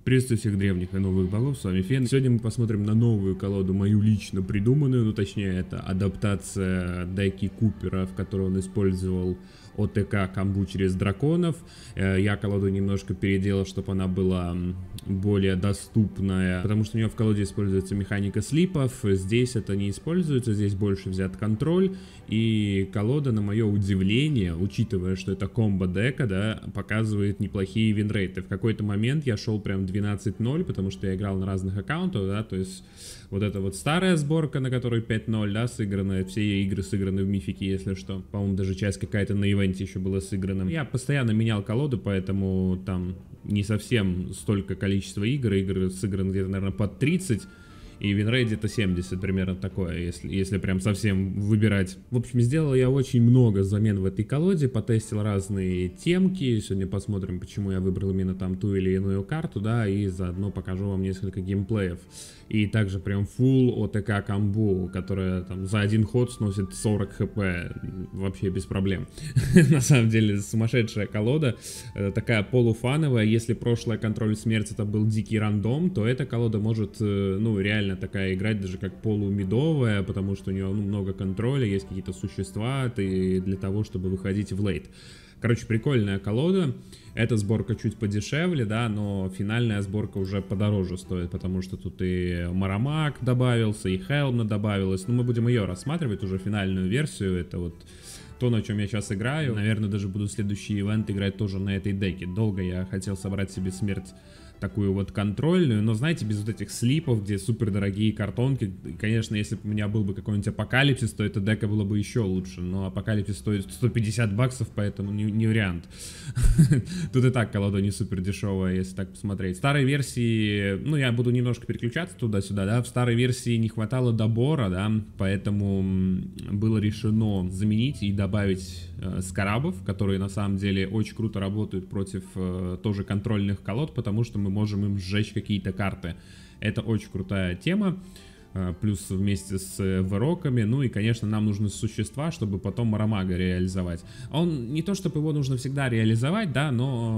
Приветствую всех древних и новых богов, с вами Фен. Сегодня мы посмотрим на новую колоду, мою лично придуманную, ну точнее это адаптация деки Купера, в которой он использовал ОТК камбу через драконов. Я колоду немножко переделал, чтобы она была более доступная, потому что у нее в колоде используется механика слипов, здесь это не используется, здесь больше взят контроль, и колода, на мое удивление, учитывая, что это комбо дека, да, показывает неплохие винрейты. В какой-то момент я шел прям 12-0, потому что я играл на разных аккаунтах, да, то есть вот эта вот старая сборка, на которой 5-0, да, сыграна, все игры сыграны в мифике, если что. По-моему, даже часть какая-то на ивенте еще была сыграна. Я постоянно менял колоду, поэтому там не совсем столько количества игр, игры сыграны где-то, наверное, под 30, и винрейт где-то 70, примерно такое, если прям совсем выбирать. В общем, сделал я очень много замен в этой колоде, потестил разные темки. Сегодня посмотрим, почему я выбрал именно там ту или иную карту, да, и заодно покажу вам несколько геймплеев. И также прям full ОТК камбу, которая там за один ход сносит 40 хп, вообще без проблем. На самом деле сумасшедшая колода, такая полуфановая. Если прошлая контроль смерти это был дикий рандом, то эта колода может, ну, реально такая играть даже как полумидовая, потому что у нее много контроля, есть какие-то существа и для того, чтобы выходить в лейт. Короче, прикольная колода. Эта сборка чуть подешевле, да, но финальная сборка уже подороже стоит, потому что тут и Марамак добавился, и Хелмна добавилась. Но мы будем ее рассматривать, уже финальную версию. Это вот то, на чем я сейчас играю. Наверное, даже буду следующий ивент играть тоже на этой деке. Долго я хотел собрать себе смерть такую вот контрольную, но, знаете, без вот этих слипов, где супер дорогие картонки. Конечно, если бы у меня был бы какой-нибудь апокалипсис, то эта дека была бы еще лучше, но апокалипсис стоит 150 баксов, поэтому не вариант. Тут и так колода не супер дешевая, если так посмотреть. В старой версии, ну, я буду немножко переключаться туда-сюда, да, в старой версии не хватало добора, да, поэтому было решено заменить и добавить скарабов, которые на самом деле очень круто работают против тоже контрольных колод, потому что мы можем им сжечь какие-то карты. Это очень крутая тема, плюс вместе с выроками. Ну и, конечно, нам нужны существа, чтобы потом Марамага реализовать. Он, не то чтобы его нужно всегда реализовать, да,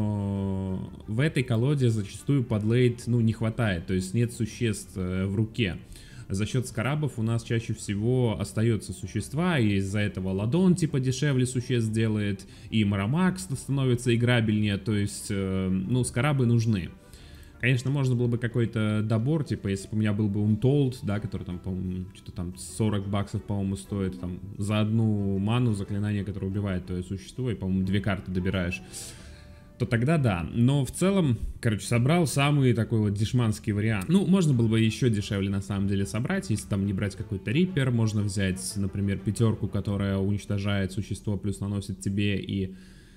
но в этой колоде зачастую под лейт, ну, не хватает, то есть нет существ в руке. За счет скарабов у нас чаще всего остаются существа, и из-за этого ладон типа дешевле существ делает, и Марамак становится играбельнее, то есть, ну, скарабы нужны. Конечно, можно было бы какой-то добор, типа, если бы у меня был бы Untold, да, который там, по-моему, что-то там 40 баксов, по-моему, стоит, там, за одну ману заклинание, которое убивает твое существо, и, по-моему, 2 карты добираешь, то тогда да. Но в целом, короче, собрал самый такой вот дешманский вариант. Ну, можно было бы еще дешевле на самом деле собрать, если там не брать какой-то риппер. Можно взять, например, пятерку, которая уничтожает существо, плюс наносит тебе и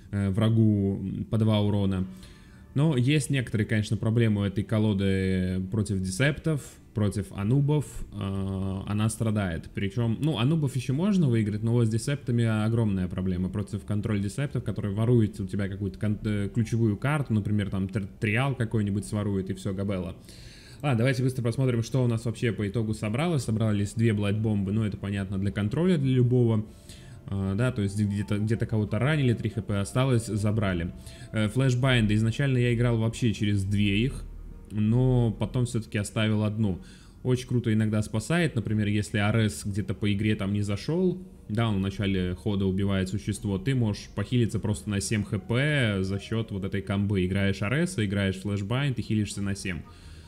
врагу по 2 урона. Но есть некоторые, конечно, проблемы у этой колоды против десептов, против анубов. Она страдает. Причем, ну, анубов еще можно выиграть, но вот с десептами огромная проблема. Против контроль десептов, который ворует у тебя какую-то ключевую карту, например, там триал какой-нибудь сворует, и все, габелла. Давайте быстро посмотрим, что у нас вообще по итогу собралось. Собрались 2 блайт-бомбы, ну, это понятно, для контроля, для любого. Да, то есть где-то кого-то ранили, 3 хп осталось, забрали. Флешбайнды, изначально я играл вообще через 2 их, но потом все-таки оставил одну. Очень круто иногда спасает, например, если Арес где-то по игре там не зашел, да, он в начале хода убивает существо, ты можешь похилиться просто на 7 хп за счет вот этой комбы. Играешь Ареса, играешь флешбайнд и хилишься на 7.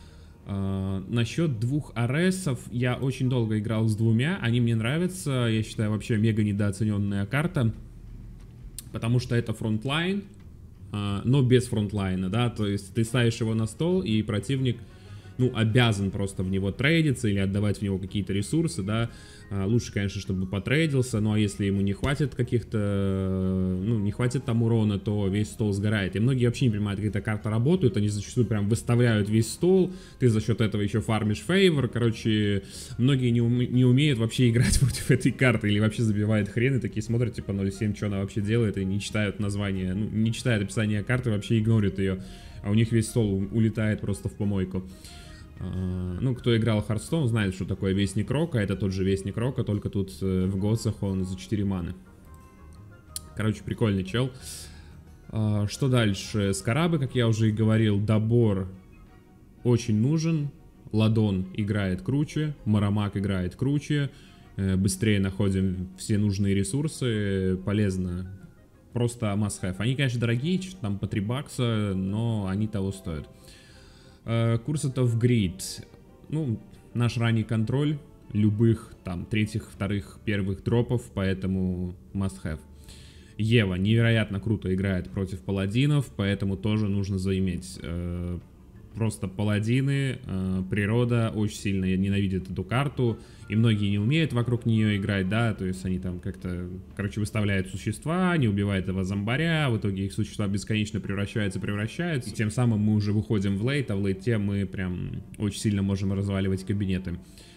Насчет 2 аресов, я очень долго играл с 2, они мне нравятся, я считаю, вообще мега недооцененная карта, потому что это фронтлайн, но без фронтлайна, да, то есть ты ставишь его на стол, и противник, ну, обязан просто в него трейдиться или отдавать в него какие-то ресурсы, да. Лучше, конечно, чтобы потрейдился, ну а если ему не хватит каких-то, ну, не хватит там урона, то весь стол сгорает. И многие вообще не понимают, как эта карта работает, они зачастую прям выставляют весь стол, ты за счет этого еще фармишь фейвор, короче, многие не умеют вообще играть против этой карты, или вообще забивают хрен, и такие смотрят, типа, 0.7, что она вообще делает, и не читают название, ну, не читают описание карты, вообще игнорят ее, а у них весь стол улетает просто в помойку. Ну, кто играл в Hearthstone, знает, что такое Вестник Рока. Это тот же Вестник Рока, только тут в Готсах он за 4 маны. Короче, прикольный чел. Что дальше? Скарабы, как я уже и говорил, добор очень нужен. Ладон играет круче, Моромаг играет круче, быстрее находим все нужные ресурсы, полезно. Просто must-have. Они, конечно, дорогие, там по 3 бакса, но они того стоят. Curse of Greed. Ну, наш ранний контроль любых там третьих, вторых, первых дропов, поэтому must-have. Ева невероятно круто играет против паладинов, поэтому тоже нужно заиметь. Просто паладины, природа очень сильно ненавидит эту карту, и многие не умеют вокруг нее играть, да, то есть они там как-то, короче, выставляют существа, не убивают этого зомбаря, в итоге их существа бесконечно превращаются, и тем самым мы уже выходим в лейт, а в лейте мы прям очень сильно можем разваливать кабинеты.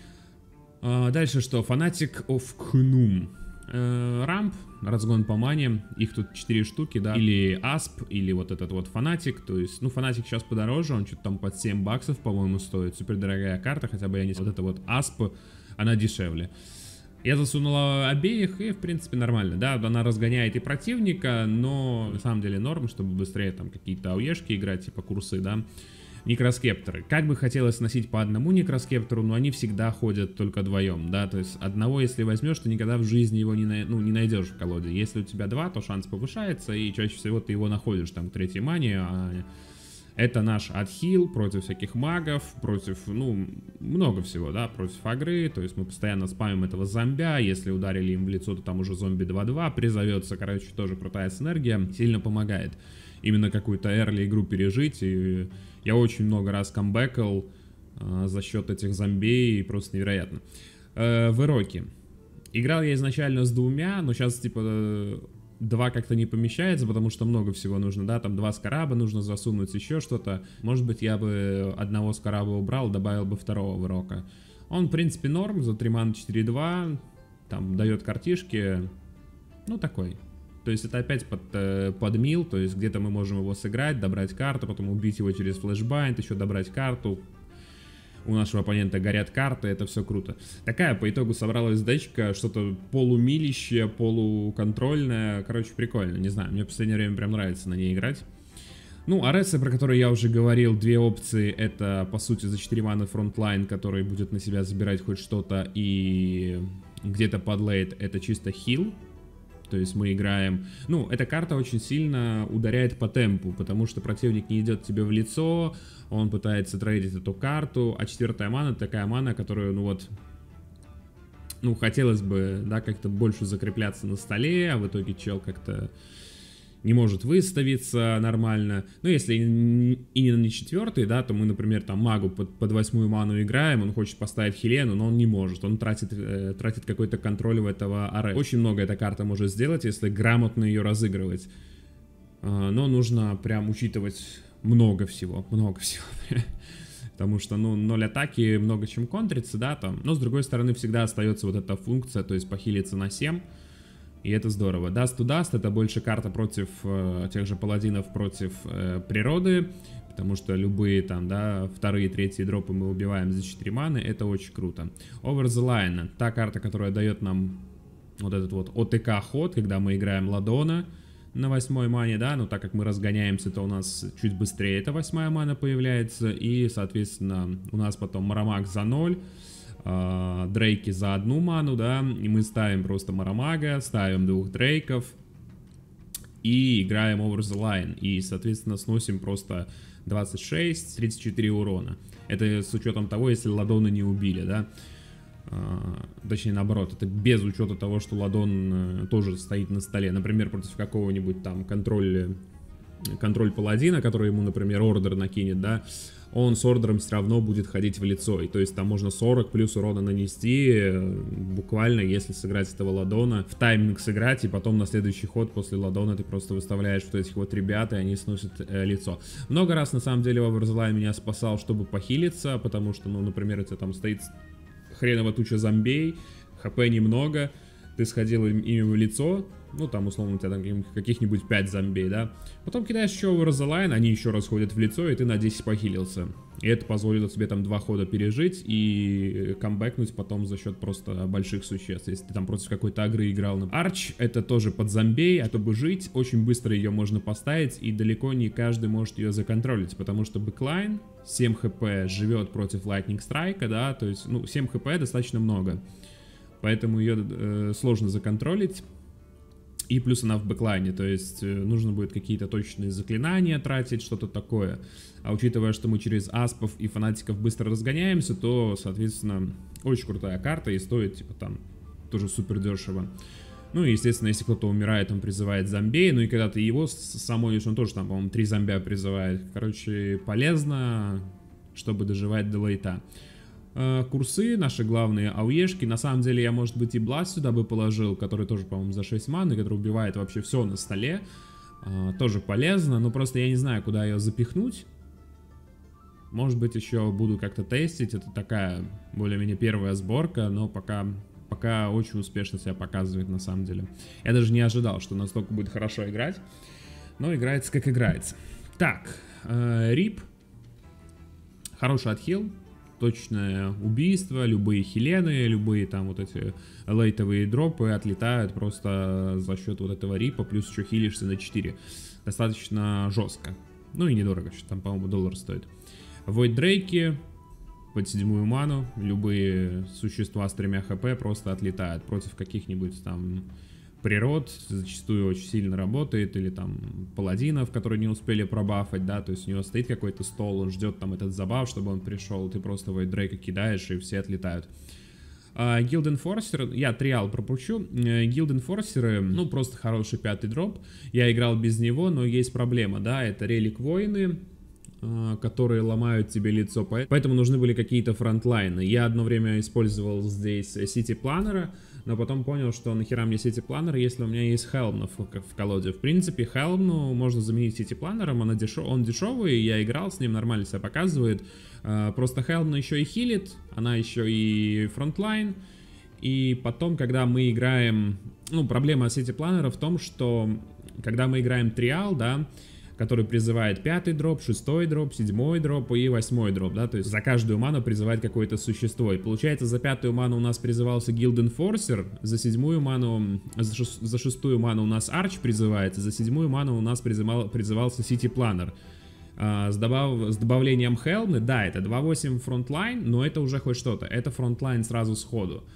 Дальше что? Фанатик of Knum. Рамп, разгон по мане, их тут 4 штуки, да, или Асп, или вот этот вот Фанатик, то есть, ну, Фанатик сейчас подороже, он что-то там под 7 баксов, по-моему, стоит, супер дорогая карта, хотя бы я не... Вот эта вот Асп, она дешевле. Я засунула обеих, и, в принципе, нормально, да, она разгоняет и противника, но, на самом деле, норм, чтобы быстрее там какие-то ауешки играть, типа курсы, да. Некроскепторы. Как бы хотелось носить по одному некроскептору, но они всегда ходят только вдвоем, да, то есть одного, если возьмешь, ты никогда в жизни его не найдешь в колоде. Если у тебя 2, то шанс повышается, и чаще всего ты его находишь там к 3-й мане, а это наш отхил против всяких магов, против, ну, много всего, да, против агры, то есть мы постоянно спамим этого зомбя, если ударили им в лицо, то там уже зомби 2-2 призовется, короче, тоже крутая синергия, сильно помогает именно какую-то early игру пережить, и я очень много раз камбэкал за счет этих зомбей, просто невероятно. В Ироке. Играл я изначально с 2, но сейчас, типа, 2 как-то не помещается, потому что много всего нужно, да, там 2 скараба нужно засунуть, еще что-то. Может быть, я бы одного скараба убрал, добавил бы второго в Ирока. Он, в принципе, норм, за 3 мана 4-2, там, дает картишки, ну, такой. То есть это опять под мил, то есть где-то мы можем его сыграть, добрать карту, потом убить его через флешбайнд, еще добрать карту. У нашего оппонента горят карты, это все круто. Такая по итогу собралась дечка, что-то полумилище, полуконтрольное, короче, прикольно, не знаю, мне в последнее время прям нравится на ней играть. Ну, Ареса, про которую я уже говорил, 2 опции, это по сути за 4 маны фронтлайн, который будет на себя забирать хоть что-то, и где-то под лейт это чисто хил. То есть мы играем... Ну, эта карта очень сильно ударяет по темпу, потому что противник не идет тебе в лицо, он пытается трейдить эту карту, а 4-я мана такая мана, которую, ну вот... Ну, хотелось бы, да, как-то больше закрепляться на столе, а в итоге чел как-то не может выставиться нормально. Ну, если и не на 4-й, да, то мы, например, там магу под 8-ю ману играем, он хочет поставить Хелену, но он не может, он тратит какой-то контроль в этого аре. Очень много эта карта может сделать, если грамотно ее разыгрывать. Но нужно прям учитывать много всего. Потому что, ну, 0 атаки много чем контрится, да, там. Но, с другой стороны, всегда остается вот эта функция, то есть похилиться на 7. И это здорово. Dust to Dust это больше карта против тех же паладинов, против природы, потому что любые там, да, 2-й и 3-й дропы мы убиваем за 4 маны, это очень круто. Over the Line, та карта, которая дает нам вот этот вот ОТК ход, когда мы играем Ладона на 8-й мане, да, но так как мы разгоняемся, то у нас чуть быстрее эта 8-я мана появляется, и, соответственно, у нас потом Моромаг за 0, Дрейки за 1 ману, да, и мы ставим просто Моромага, ставим 2 Дрейков и играем Over the Line, и, соответственно, сносим просто 26, 34 урона. Это с учетом того, если Ладона не убили, да, точнее, наоборот, это без учета того, что Ладон тоже стоит на столе, например, против какого-нибудь там контроль паладина, который ему, например, ордер накинет, да, он с ордером все равно будет ходить в лицо, и то есть там можно 40 плюс урона нанести, буквально, если сыграть этого Ладона, в тайминг сыграть, и потом на следующий ход после Ладона ты просто выставляешь вот этих вот ребят, и они сносят лицо. Много раз, на самом деле, Over the Line меня спасал, чтобы похилиться, потому что, ну, например, у тебя там стоит хреново туча зомбей, хп немного, ты сходил ими в лицо, ну, там, условно, у тебя там каких-нибудь 5 зомбей, да. Потом кидаешь еще Over the Line, они еще раз ходят в лицо, и ты на 10 похилился. И это позволило тебе там 2 хода пережить и камбэкнуть потом за счет просто больших существ. Если ты там против какой-то агры играл. Арч — это тоже под зомбей, а чтобы жить, очень быстро ее можно поставить, и далеко не каждый может ее законтролить, потому что бэклайн 7 хп живет против Lightning Strike, да, то есть, ну, 7 хп достаточно много, поэтому ее сложно законтролить. И плюс она в бэклайне, то есть нужно будет какие-то точные заклинания тратить, что-то такое. А учитывая, что мы через аспов и фанатиков быстро разгоняемся, то, соответственно, очень крутая карта и стоит, типа, там, тоже супер дешево. Ну и, естественно, если кто-то умирает, он призывает зомбей, ну и когда ты его самонишь, он тоже там, по-моему, 3 зомбя призывает. Короче, полезно, чтобы доживать до лейта. Курсы, наши главные ауешки. На самом деле я, может быть, и Бласт сюда бы положил, который тоже, по-моему, за 6 маны, который убивает вообще все на столе. Тоже полезно, но просто я не знаю, куда ее запихнуть. Может быть, еще буду как-то тестить. Это такая более-менее первая сборка, но пока очень успешно себя показывает на самом деле. Я даже не ожидал, что настолько будет хорошо играть. Но играется как играется. Так, Рип. Хороший отхил. Точное убийство, любые хилены, любые там вот эти лейтовые дропы отлетают просто за счет вот этого рипа, плюс еще хилишься на 4. Достаточно жестко. Ну и недорого, что там, по-моему, $1 стоит. Void Дрейки под 7-ю ману, любые существа с 3 хп просто отлетают против каких-нибудь там природ, зачастую очень сильно работает, или там паладинов, которые не успели пробафать, да, то есть у него стоит какой-то стол, он ждет там этот забаф, чтобы он пришел, ты просто Void Дрейка кидаешь, и все отлетают. Guild Enforcer, я триал пропущу, Guild Enforcer, ну, просто хороший 5-й дроп, я играл без него, но есть проблема, да, это релик воины, которые ломают тебе лицо, поэтому нужны были какие-то фронтлайны. Я одно время использовал здесь City Planner, но потом понял, что нахера мне City Planner, если у меня есть Helm в колоде. В принципе, Helm можно заменить City Planner, он дешевый, я играл с ним, нормально себя показывает. Просто Helm еще и хилит, она еще и фронтлайн. И потом, когда мы играем... Ну, проблема City Planner в том, что когда мы играем триал, да, который призывает 5-й дроп, 6-й дроп, 7-й дроп и 8-й дроп, да, то есть за каждую ману призывает какое-то существо. И получается, за 5-ю ману у нас призывался Guild Enforcer, за 7-ю ману, за 6-ю ману у нас Arch призывается, за 7-ю ману у нас призывался City Planner. С добавлением Helm, да, это 2.8 фронтлайн, но это уже хоть что-то, это фронтлайн сразу сходу.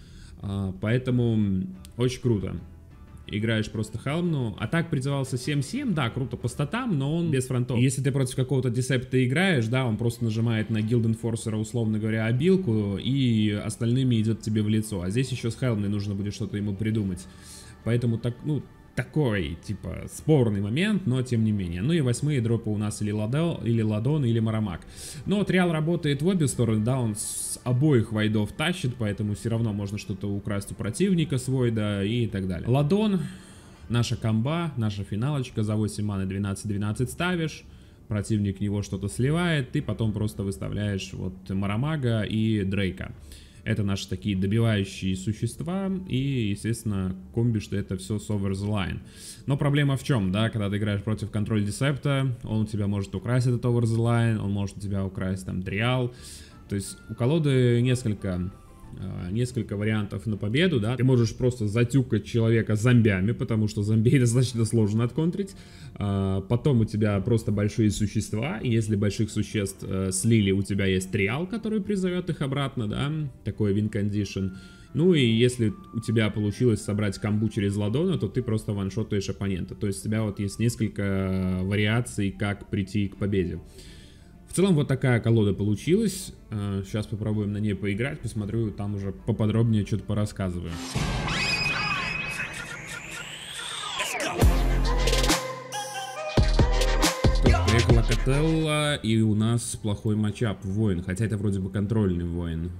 Поэтому очень круто. Играешь просто Helm, а так призывался 7-7, да, круто по статам, но он без фронтов. Если ты против какого-то десепта играешь, да, он просто нажимает на Guild Enforcer, условно говоря, обилку, и остальными идет тебе в лицо. А здесь еще с Helm нужно будет что-то ему придумать. Поэтому так, ну, такой, типа, спорный момент, но тем не менее. Ну и 8-е дропы у нас или Ладон, или Марамак. Но триал работает в обе стороны, да, он с обоих войдов тащит, поэтому все равно можно что-то украсть у противника с войда и так далее. Ладон, наша комба, наша финалочка, за 8 маны 12-12 ставишь, противник в него что-то сливает, ты потом просто выставляешь вот Марамага и Дрейка. Это наши такие добивающие существа, и, естественно, комбишь ты это все с over the line. Но проблема в чем, да, когда ты играешь против контроль десепта, он у тебя может украсть этот over the line, он может у тебя украсть там триал. То есть у колоды несколько вариантов на победу, да. Ты можешь просто затюкать человека зомбями, потому что зомбей достаточно сложно отконтрить. Потом у тебя просто большие существа, и если больших существ слили, у тебя есть триал, который призовет их обратно, да, такой win condition. Ну и если у тебя получилось собрать камбу через ладона, то ты просто ваншотаешь оппонента. То есть у тебя вот есть несколько вариаций, как прийти к победе. В целом вот такая колода получилась. Сейчас попробуем на ней поиграть, посмотрю, там уже поподробнее что-то порассказываю. Приехала Котелла, и у нас плохой матчап воин, хотя это вроде бы контрольный воин.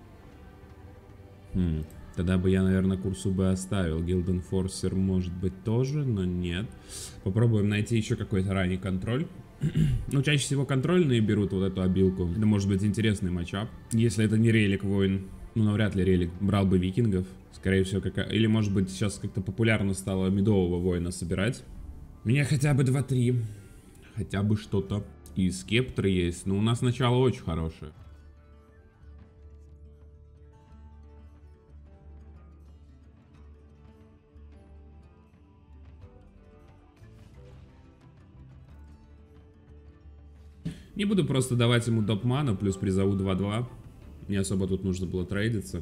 Тогда бы я, наверное, курсу бы оставил. Guild Enforcer может быть тоже, но нет. Попробуем найти еще какой-то ранний контроль. Ну, чаще всего контрольные берут вот эту обилку. Это может быть интересный матчап. Если это не релик воин, ну, навряд ли релик брал бы викингов. Скорее всего, или может быть сейчас как-то популярно стало медового воина собирать. Меня хотя бы 2-3. Хотя бы что-то. И скептр есть. Но у нас начало очень хорошее. Не буду просто давать ему доп-ману, плюс призову 2-2. Не особо тут нужно было трейдиться.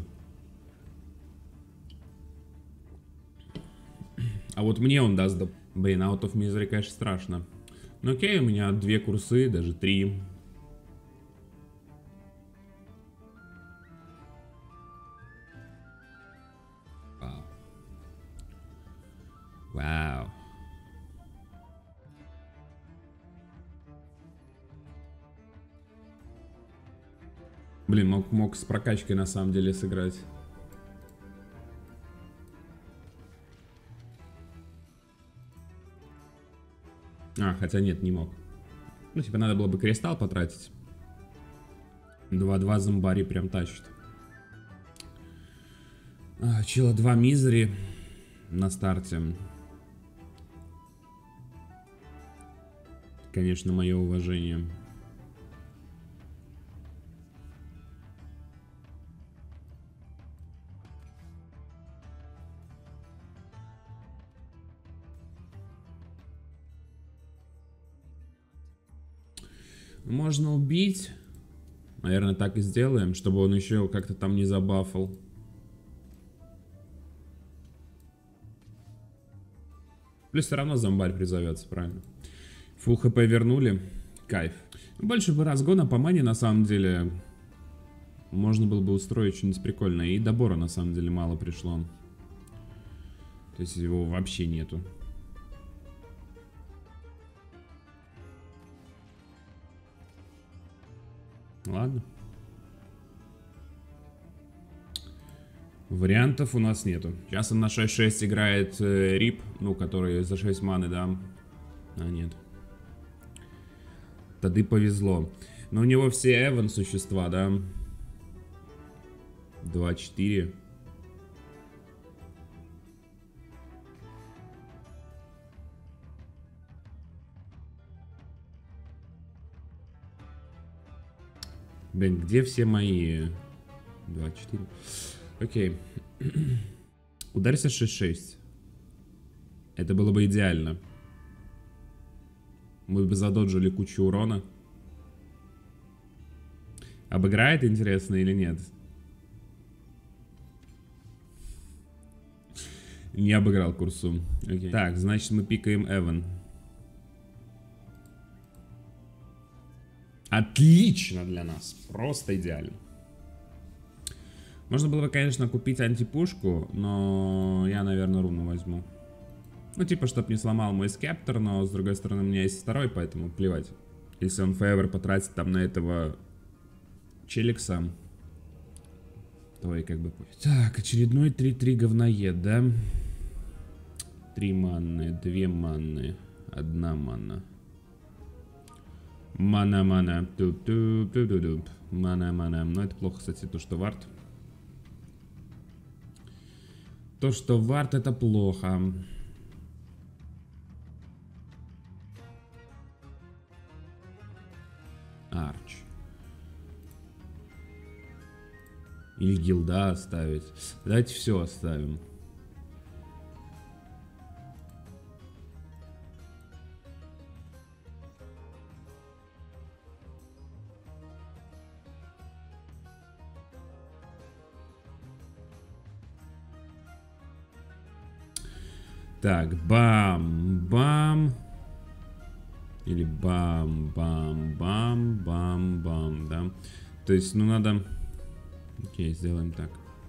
А вот мне он даст доп. Блин, Out of Misery, конечно, страшно. Ну окей, у меня 2 курсы, даже 3. Вау. Вау. Блин, мог с прокачкой на самом деле сыграть. А, хотя нет, не мог. Ну, типа, надо было бы кристалл потратить. 2-2 зомбари прям тащит. Чела 2 мизери на старте. Конечно, мое уважение. Можно убить. Наверное, так и сделаем, чтобы он еще как-то там не забафал. Плюс все равно зомбарь призовется, правильно? Фулл хп вернули. Кайф. Больше бы разгона по мане, на самом деле, можно было бы устроить что-нибудь прикольное. И добора, на самом деле, мало пришло. То есть его вообще нету. Ладно. Вариантов у нас нету. Сейчас он на 6-6 играет рип, ну, который за 6 маны, да. А, нет. Тады повезло. Но у него все Эван существа, да. 2-4. Блин, где все мои? 2-4. Окей. Ударься 6-6. Это было бы идеально. Мы бы задоджили кучу урона. Обыграет, интересно, или нет? Не обыграл курсу. Окей. Так, значит, мы пикаем Эван. Отлично для нас. Просто идеально. Можно было бы, конечно, купить антипушку, но я, наверное, руну возьму. Ну, типа, чтобы не сломал мой скептор, но, с другой стороны, у меня есть второй, поэтому плевать. Если он фейвор потратит там на этого челикса, то и как бы пофиг. Так, очередной 3-3 говноед, да? 3 манны, 2 манны, 1 манна. Мана-мана. Мана-мана. Но это плохо, кстати, то, что вард. То, что вард, это плохо. Арч. Или гилда оставить. Давайте все оставим. Так, бам-бам. Или бам-бам-бам-бам-бам, да? То есть, ну надо... Окей, сделаем так.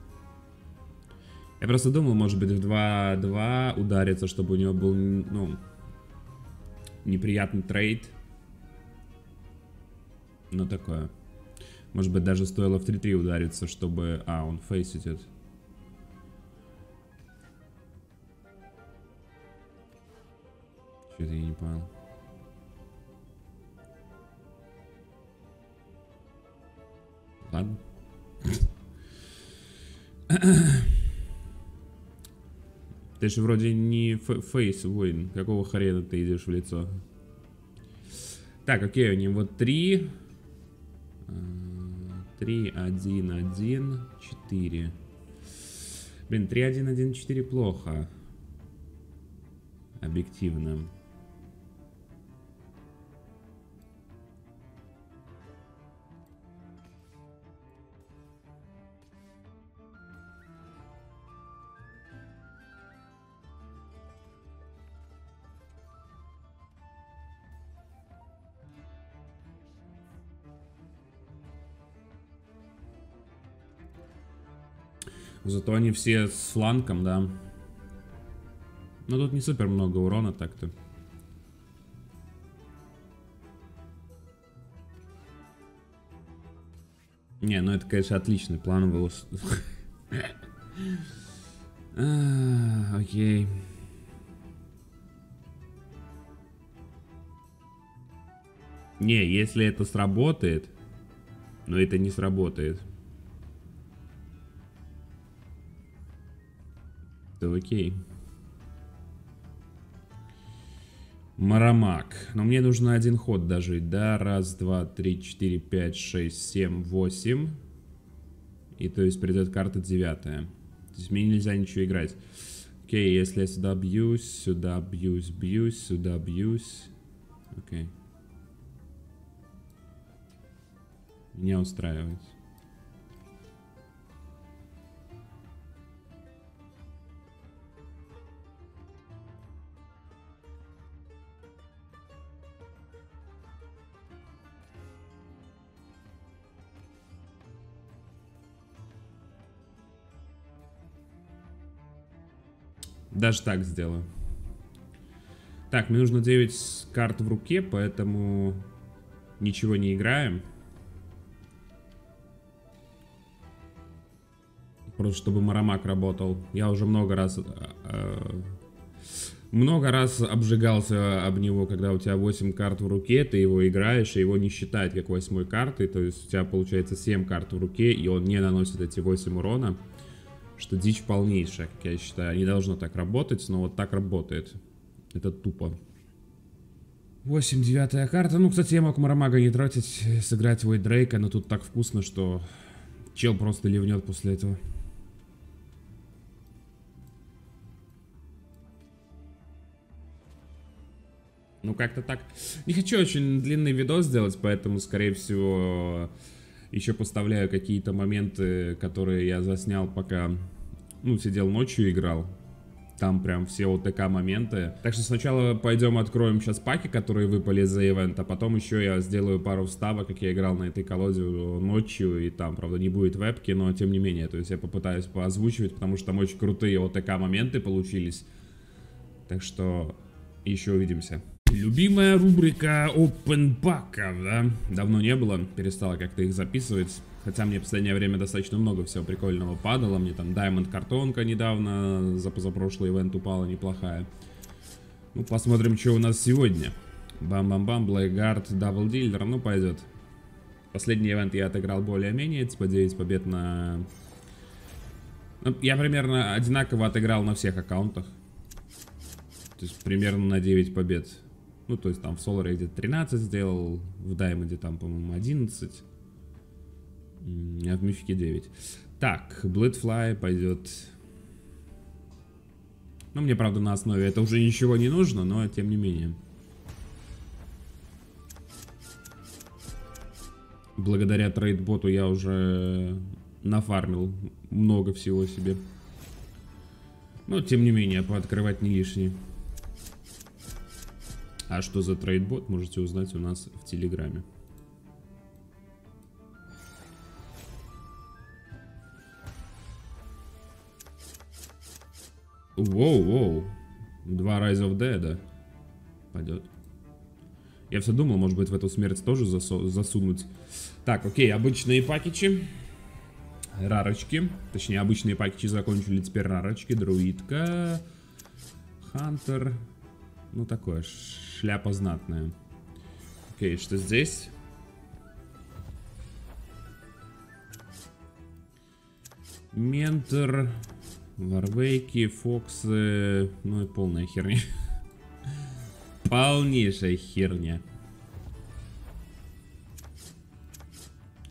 Я просто думал, может быть, в 2-2 удариться, чтобы у него был, ну, неприятный трейд. Но такое. Может быть, даже стоило в 3-3 удариться, чтобы... А, он фейс идет. Что-то я не понял. Ладно. Ты же вроде не фейс воин. Какого хрена ты идешь в лицо? Так, окей, у него 3. 3, 1, 1, 4. Блин, 3, 1, 1, 4 плохо. Объективно. Зато они все с фланком, да. Но тут не супер много урона так-то. Не, ну это, конечно, отличный план был. Окей. Не, если это сработает, но это не сработает, то окей. Марамак. Но мне нужно один ход дожить, да? 1, 2, 3, 4, 5, 6, 7, 8. И то есть придет карта 9. То есть мне нельзя ничего играть. Окей, если я сюда бьюсь, сюда бьюсь, бьюсь, сюда бьюсь. Окей. Меня устраивает. Даже так сделаю. Так, мне нужно 9 карт в руке, поэтому ничего не играем. Просто чтобы Марамак работал. Я уже много раз обжигался об него, когда у тебя 8 карт в руке, ты его играешь, и его не считает как 8 карты. То есть у тебя получается 7 карт в руке, и он не наносит эти 8 урона. Что дичь полнейшая, как я считаю. Не должно так работать, но вот так работает. Это тупо. 8, 9 карта. Ну, кстати, я мог Марамага не тратить, сыграть Войд Дрейка, но тут так вкусно, что чел просто ливнет после этого. Ну, как-то так. Не хочу очень длинный видос сделать, поэтому, скорее всего, еще поставляю какие-то моменты, которые я заснял, пока, ну, сидел ночью и играл. Там прям все ОТК моменты. Так что сначала пойдем откроем сейчас паки, которые выпали за ивент, а потом еще я сделаю пару вставок, как я играл на этой колоде ночью, и там, правда, не будет вебки, но тем не менее, то есть я попытаюсь поозвучивать, потому что там очень крутые ОТК моменты получились. Так что еще увидимся. Любимая рубрика Open паков, да? Давно не было, перестала как-то их записывать. Хотя мне в последнее время достаточно много всего прикольного падало. Мне там Diamond картонка недавно за позапрошлый ивент упала неплохая. Ну, посмотрим, что у нас сегодня. Бам-бам-бам, Blackguard, Double Dealer, ну пойдет. Последний ивент я отыграл более-менее, типа 9 побед на... Ну, я примерно одинаково отыграл на всех аккаунтах. То есть примерно на 9 побед. Ну, то есть там в Соларе где-то 13 сделал, в Даймонде там, по-моему, 11, а в Мифике 9. Так, Блэдфлай пойдет. Ну, мне, правда, на основе это уже ничего не нужно, но тем не менее. Благодаря трейдботу я уже нафармил много всего себе. Но, тем не менее, пооткрывать не лишнее. А что за трейдбот, можете узнать у нас в Телеграме. Воу-воу. 2 Rise of Dead. Пойдет. Я все думал, может быть, в эту смерть тоже засунуть. Так, окей, обычные пакетчи. Рарочки. Точнее, обычные пакетчи закончили, теперь рарочки. Друидка. Хантер. Ну, такое, шляпа знатная. Окей, что здесь? Ментор, Варвейки, Фоксы. Ну и полная херня. Полнейшая херня.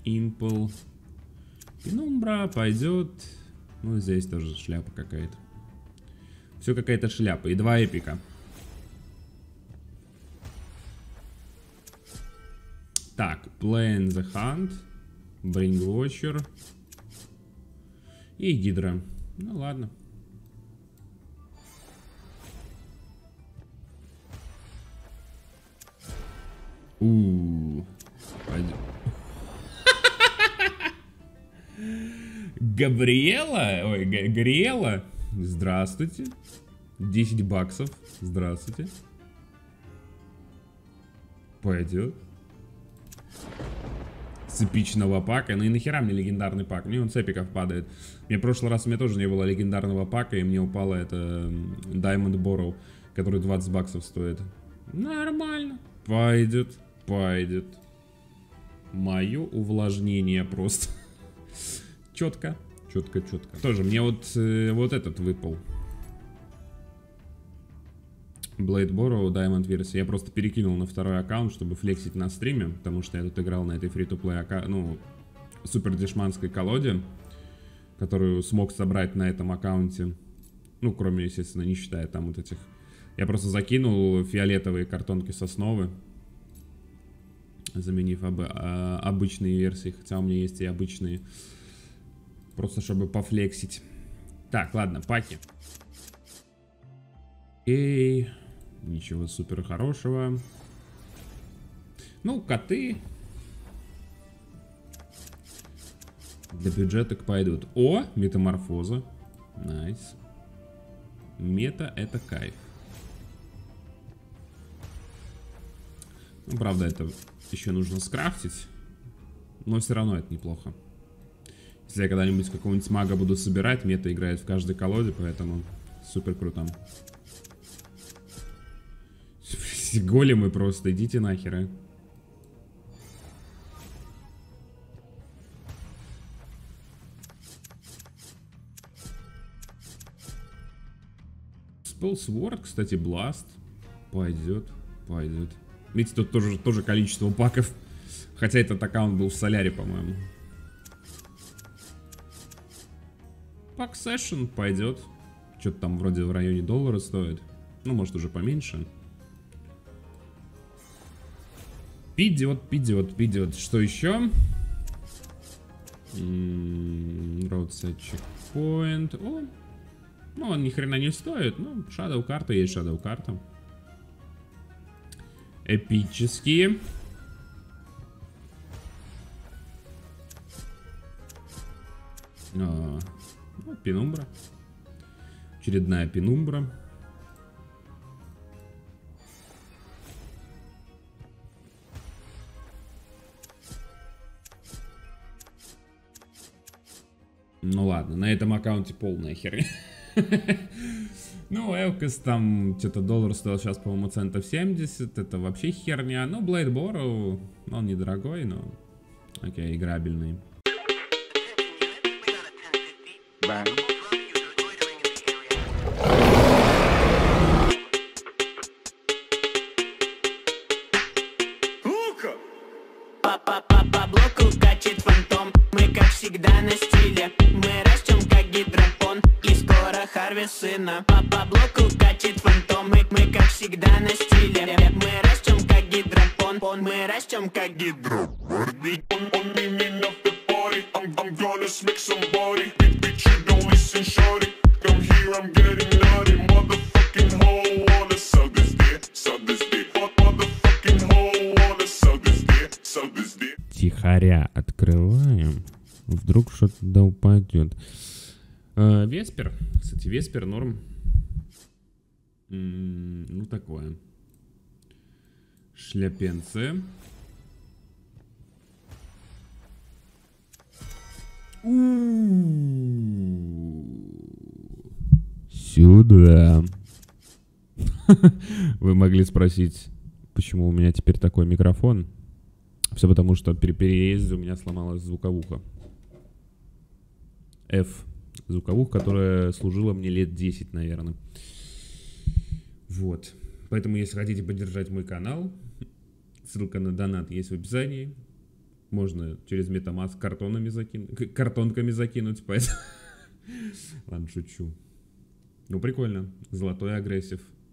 Импл. Пенумбра пойдет. Ну, здесь тоже шляпа какая-то. Все какая-то шляпа. И 2 эпика. Так, Play the Hunt. Bring Watcher. И Гидра. Ну, ладно. Пойдем. Габриэла? Ой, Габриэла. Здравствуйте. 10 баксов. Здравствуйте. Пойдет. С эпичного пака. Ну и нахера мне легендарный пак? Мне он с эпиков падает. Мне в прошлый раз у меня тоже не было легендарного пака, и мне упало это Diamond Borrow, который 20 баксов стоит. Нормально. Пойдет. Пойдет. Мое увлажнение просто. Четко. Четко, четко. Тоже мне вот этот выпал. Blade Borrow, Diamond версия. Я просто перекинул на второй аккаунт, чтобы флексить на стриме, потому что я тут играл на этой фри-то-плей, ну, супер дешманской колоде, которую смог собрать на этом аккаунте. Ну, кроме, естественно, не считая там вот этих. Я просто закинул фиолетовые картонки с основы, заменив обычные версии, хотя у меня есть и обычные. Просто чтобы пофлексить. Так, ладно, паки. Окей. Ничего супер хорошего. Ну, коты. Для бюджеток пойдут. О, метаморфоза. Найс. Мета — это кайф. Ну, правда, это еще нужно скрафтить. Но все равно это неплохо. Если я когда-нибудь какого-нибудь мага буду собирать, мета играет в каждой колоде, поэтому супер круто. Големы просто, идите нахер. Spellsword, кстати, Blast. Пойдет, пойдет. Видите, тут тоже количество паков. Хотя этот аккаунт был в Соляре, по-моему. Пак Session пойдет. Что-то там вроде в районе $1 стоит. Ну, может, уже поменьше. Пидет, пидет, пидет. Что еще? Roadside Checkpoint. О, ну, он ни хрена не стоит. Ну, Shadow карта есть Shadow карта. Эпические. Ну, Пенумбра. Очередная Пенумбра. Ну ладно, на этом аккаунте полная херня. Ну, Элкос там что-то $1 стоил сейчас, по-моему, центов 70. Это вообще херня. Ну, Blade Borrow, он недорогой, но окей, играбельный. По блоку качет фантом. Мы, как всегда, на стиле. Мы растем, как гидропон. И скоро Харви сына. По блоку качет фантом. Мы, как всегда, на стиле. Мы растем, как гидропон. Мы растем, как гидропон. I'm gonna smack somebody. Bitch, you don't listen, shorty. Come here, I'm getting naughty. Motherfucking hoe wanna suck this dick, suck this dick. Motherfucking hoe wanna suck this dick, suck this dick. Тихоря открываем. Вдруг что-то да упадет. Веспер. Кстати, Веспер норм. Ну, такое. Шляпенцы. Сюда. Вы могли спросить, почему у меня теперь такой микрофон. Все потому, что при переезде у меня сломалась звуковуха. F. Звуковуха, которая служила мне лет 10, наверное. Вот. Поэтому, если хотите поддержать мой канал, ссылка на донат есть в описании. можно через MetaMask картонками закинуть, поэтому... Ладно, шучу. Ну, прикольно. Золотой агрессив.